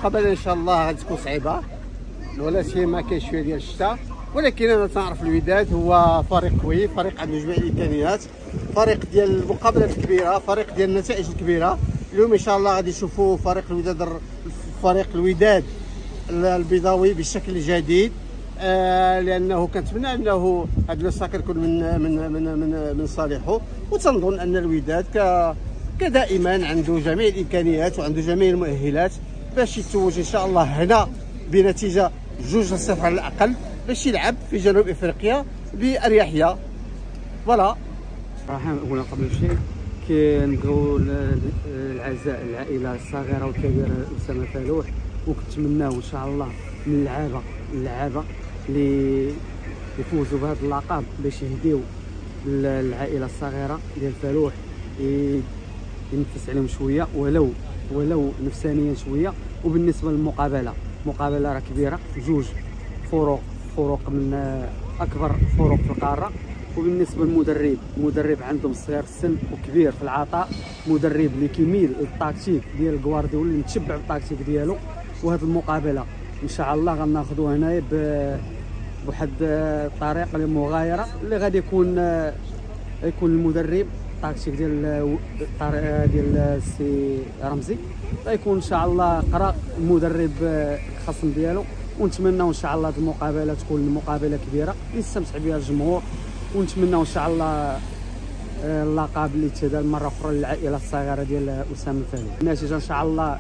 المقابله ان شاء الله غادي تكون صعيبه، ولا سيما كاين شويه ديال الشتاء، ولكن انا تنعرف الوداد هو فريق قوي، فريق عنده جميع الامكانيات، فريق ديال المقابلات الكبيره، فريق ديال النتائج الكبيره. اليوم ان شاء الله غادي نشوفوا فريق الوداد البيضاوي بالشكل الجديد، لانه كنتمنى انه هذا المساك يكون من صالحه. وتنظن ان الوداد كدائما عنده جميع الامكانيات وعنده جميع المؤهلات باش يتوج ان شاء الله هنا بنتيجه 2-0 على الاقل، باش يلعب في جنوب افريقيا باريحيه. فوالا. صراحه اولا قبل شيء كنبغيو العزاء العائله الصغيره والكبيره اسامه فالوح، وكنتمناو ان شاء الله من اللعابه اللي يفوزوا بهذا اللقب باش يهديو العائله الصغيره ديال فالوح، ينفس عليهم شويه ولو نفسانيا شويه. وبالنسبه للمقابله، مقابله راه كبيره، جوج فروق من اكبر فروق في القاره. وبالنسبه للمدرب، مدرب عنده صغير السن وكبير في العطاء، مدرب اللي كيميل للتكتيك ديال غوارديولا، اللي متشبع بالتكتيك ديالو. وهذه المقابله ان شاء الله غناخذوها هنايا بواحد الطريقه اللي مغايره، اللي غادي يكون المدرب التكتيك ديال السي رمزي غيكون ان شاء الله قرا المدرب الخصم ديالو. ونتمناو ان شاء الله هذه المقابله تكون مقابله كبيره يستمتع بها الجمهور، ونتمناو ان شاء الله اللقب اللي تهدى مره اخرى للعائله الصغيره ديال اسامه فالوح. النتيجه ان شاء الله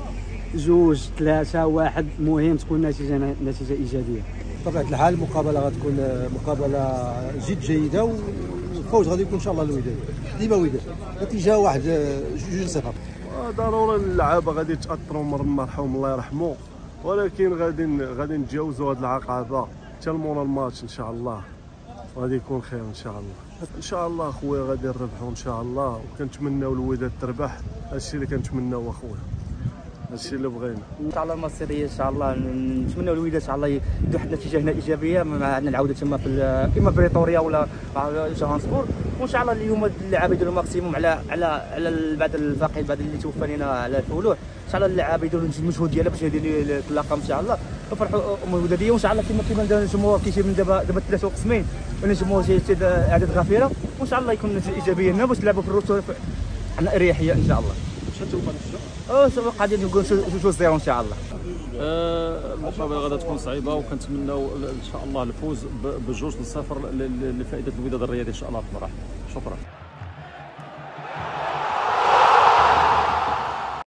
2-3-1، مهم تكون نتيجه ايجابيه. بطبيعه الحال المقابله غتكون مقابله جد جيده، والفوز غادي يكون ان شاء الله الوداد، ديما وداد، نتيجه 2-0. ضروري اللعابه غادي يتاثروا من المرحوم الله يرحمه، ولكن غادي نتجاوزوا هذه العقبه حتى لمورا الماتش ان شاء الله، غادي يكون خير ان شاء الله. ان شاء الله اخويا غادي نربحوا ان شاء الله، وكنتمناو الوداد تربح، هادشي اللي كنتمناو اخويا، هادشي اللي بغينا. ان شاء الله المصيريه ان شاء الله نتمناو الوداد ان شاء الله يدير واحد النتيجه هنا ايجابيه، مع عندنا العوده تما في اما بريطوريا ولا جوهانسبورغ. وان شاء الله اليوم اللعابه يديروا ماكسيموم على بعد الفقيد، بعد اللي توفى لنا على الفلوح. ان شاء الله اللعابه يديروا المجهود ديالها باش يهدي اللقب ان شاء الله، وفرحوا الوداديه. وان شاء الله كما دار الجمهور كيجي من دابا 3 قسمين، ولا الجمهور جاي اعداد غفيره، وان شاء الله يكون نتيجه ايجابيه هنا باش نلعبوا في الروتور على اريحيه ان شاء الله. قاعدين نقول 2-0 ان شاء الله. المقابله غادا تكون صعيبه، وكنتمناو ان شاء الله الفوز ب2-0 لفائده الوداد الرياضي ان شاء الله في المراحل. شكرا.